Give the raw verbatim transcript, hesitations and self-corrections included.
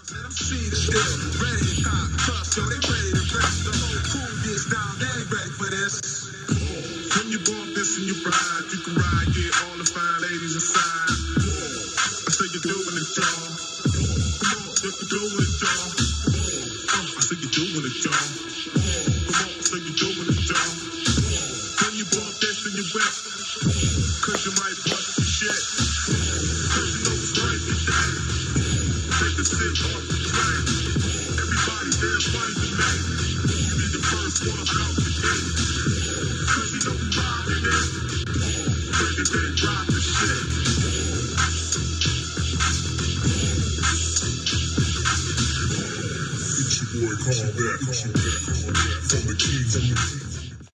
See the still ready to pop, trust, yo, they ready to rest. The whole crew gets down, they ain't ready for this. When you bought this and you ride, you can ride, get all the fine ladies inside. I say you're doing it, y'all. Come on, if you're doing it, y'all. Oh, I say you're doing it, y'all. Come on, say you're doing it, y'all. When you bought this and you whip, cause you might bust your shit. Cause you know it's right today. Take the sip off the train. Everybody there's money to make. You be the first one out the gate. Cause you know who rockin' it. Bring it in, drop the shit. It's your boy, call back.